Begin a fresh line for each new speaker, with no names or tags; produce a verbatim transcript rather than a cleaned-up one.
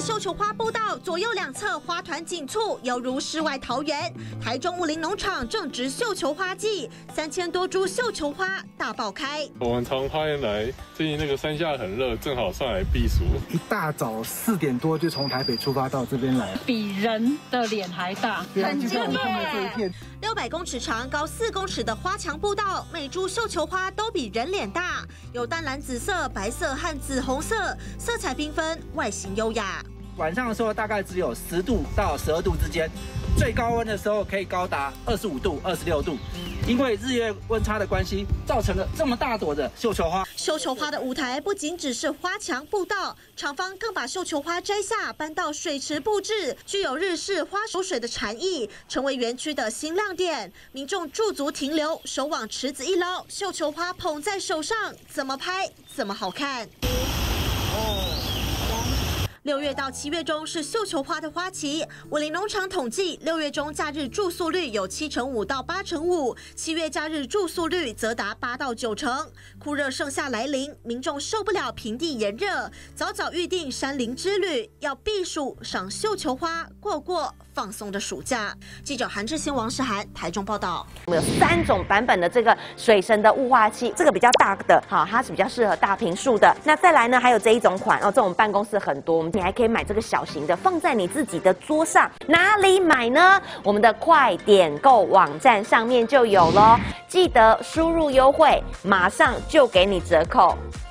绣球花步道左右两侧花团锦簇，犹如世外桃源。台中武林农场正值绣球花季，三千多株绣球花大爆开。
我们从花园来，最近那个山下很热，正好上来避暑。
一大早四点多就从台北出发到这边来，
比人的脸还大，
很近
耶。
六百公尺长、高四公尺的花墙步道，每株绣球花都比人脸大，有淡蓝紫色、白色和紫红色，色彩缤纷，外形优雅。
晚上的时候大概只有十度到十二度之间，最高温的时候可以高达二十五度、二十六度。因为日夜温差的关系，造成了这么大朵的绣球花。
绣球花的舞台不仅只是花墙步道，厂方更把绣球花摘下，搬到水池布置，具有日式花手水的禅意，成为园区的新亮点。民众驻足停留，手往池子一捞，绣球花捧在手上，怎么拍怎么好看。六月到七月中是绣球花的花期，武林农场统计，六月中假日住宿率有七成五到八成五，七月假日住宿率则达八到九成。酷热盛夏来临，民众受不了平地炎热，早早预定山林之旅，要避暑赏绣球花，过过放松的暑假。记者韩志兴、王世涵台中报道。
我们有三种版本的这个水神的雾化器，这个比较大的，好，它是比较适合大坪数的。那再来呢，还有这一种款哦，这种办公室很多，我们你还可以买这个小型的，放在你自己的桌上。哪里买呢？我们的快点购网站上面就有咯，记得输入优惠，马上就给你折扣。